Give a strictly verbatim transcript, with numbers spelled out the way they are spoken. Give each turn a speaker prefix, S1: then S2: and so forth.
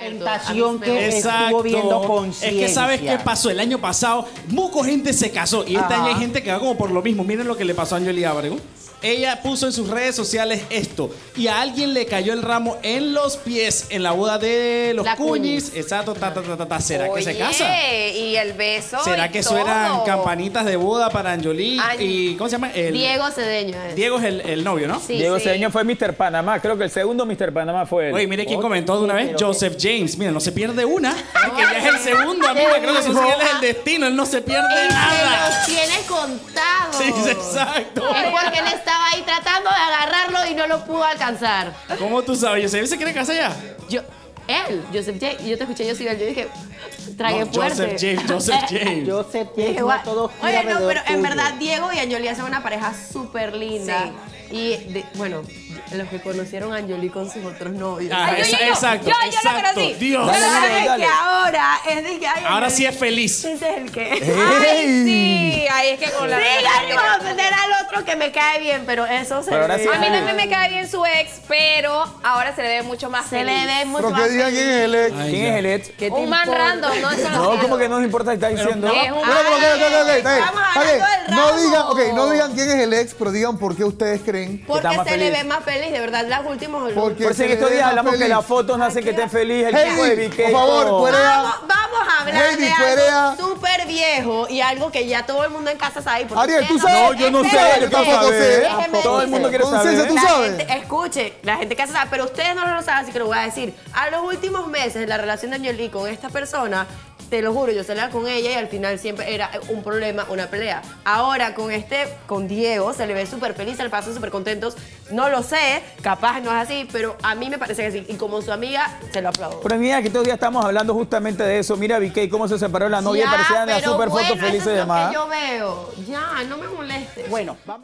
S1: presentación que
S2: Exacto.
S1: estuvo viendo Conciencia.
S2: Es que ¿sabes qué pasó? El año pasado, mucha gente se casó y este
S1: Ajá.
S2: año hay gente que va como por lo mismo. Miren lo que le pasó a Angeli Abrego. Ella puso en sus redes sociales esto y a alguien le cayó el ramo en los pies en la boda de los
S3: La
S2: Cuñis.
S3: Cuñis.
S2: Exacto, ta, ta, ta, ta, ta. ¿Será
S3: Oye,
S2: que se casa?
S3: y el beso
S2: ¿Será
S3: y
S2: que eso
S3: todo.
S2: eran campanitas de boda para Angeli?
S3: Ay,
S2: y ¿cómo se llama? El,
S3: Diego Cedeño es.
S2: Diego es el, el novio, ¿no?
S3: Sí,
S4: Diego
S3: sí.
S4: Cedeño fue mister Panamá, creo que el segundo mister Panamá fue él.
S2: Oye, mire quién comentó de una vez,
S1: pero
S2: Joseph James. Mira, no se pierde una. Que ya es el segundo, amiga. Creo que eso sí él es el destino. Él no se pierde
S3: Él se
S2: nada.
S3: los tiene contados.
S2: Sí, sí, exacto.
S3: Es porque él estaba ahí tratando de agarrarlo y no lo pudo alcanzar.
S2: ¿Cómo tú sabes? ¿Joseph se quiere casar ya?
S3: Yo, él, Joseph J. Yo te escuché, yo sí, yo dije, tragué
S2: No,
S3: fuerte.
S2: Joseph James, Joseph James.
S1: Joseph
S3: Dije,
S1: James,
S3: "Gua-".
S1: todo gira
S3: Oye, no,
S1: alrededor
S3: pero en
S1: tuyo.
S3: verdad Diego y Anjoli son una pareja súper linda. Y de- bueno, los que conocieron a Anjoli con sus otros novios.
S2: Ah,
S3: Ay, yo,
S2: esa-
S3: yo, yo,
S2: exacto,
S3: yo, yo lo
S2: exacto.
S3: conocí.
S2: Dios.
S3: Pero
S4: Dale,
S3: sabes
S4: dale.
S3: que ahora es de que ay,
S2: Ahora
S3: Anjoli-
S2: sí es feliz.
S3: Ese es el que.
S5: Ay, sí, ahí es que con la
S3: Sigan con ofender al otro que me cae bien, pero eso se
S4: Pero ahora
S3: le
S4: sí
S3: ve.
S5: A mí también me cae bien su ex, pero ahora se le ve mucho más
S3: Se
S5: feliz.
S3: le ve mucho
S6: Pero
S3: más
S6: que digan quién es el ex.
S2: Ay,
S4: ¿Quién
S2: ya.
S4: es el ex?
S3: ¿Qué te
S5: Un man
S3: importa?
S5: random, no eso
S4: No, ¿cómo que no nos importa? Está diciendo.
S5: Es un
S6: Bueno, pero, ok, ok, ok, está bien.
S3: Estamos
S6: Está bien.
S3: hablando del
S6: No
S3: ramo.
S6: digan, ok, no digan quién es el ex, pero digan por qué ustedes creen.
S3: Porque
S4: está más
S3: se le
S4: feliz.
S3: ve más feliz, de verdad, las últimas.
S6: Porque
S4: Por si en
S6: se
S4: estos
S6: le ve
S4: días
S6: más
S4: hablamos que
S6: feliz.
S4: las fotos no hacen que estén feliz. El tipo de
S6: Heidi,
S4: Vicky.
S6: por favor, fuera.
S3: Vamos, vamos a hablar
S6: Heidi,
S3: de
S6: fuera.
S3: algo súper viejo y algo que ya todo el mundo en casa sabe. porque
S6: Ariel, ¿tú
S3: ustedes
S6: sabes?
S4: No, yo no sé,
S3: Espérenme,
S4: yo tampoco sé.
S3: déjenme
S4: Todo el mundo
S3: decir.
S4: quiere
S6: Conciencia,
S4: saber.
S6: ¿tú
S3: La
S6: sabes?
S3: gente- escuche, la gente que hace sabe, pero ustedes no lo saben, así que lo voy a decir. A los últimos meses, la relación de Angeli con esta persona, te lo juro, yo salía con ella y al final siempre era un problema, una pelea. Ahora con este, con Diego, se le ve súper feliz, se le pasan súper contentos. No lo sé, capaz no es así, pero a mí me parece que sí. Y como su amiga, se lo aplaudo.
S4: Pero mira que estos días estamos hablando justamente de eso. Mira Vicky cómo se separó la novia y
S3: Ya,
S4: parecían las
S3: pero
S4: super
S3: bueno,
S4: fotos
S3: eso
S4: felices
S3: es
S4: de
S3: lo
S4: más.
S3: que yo veo. Ya, no me molestes.
S1: Bueno, vamos.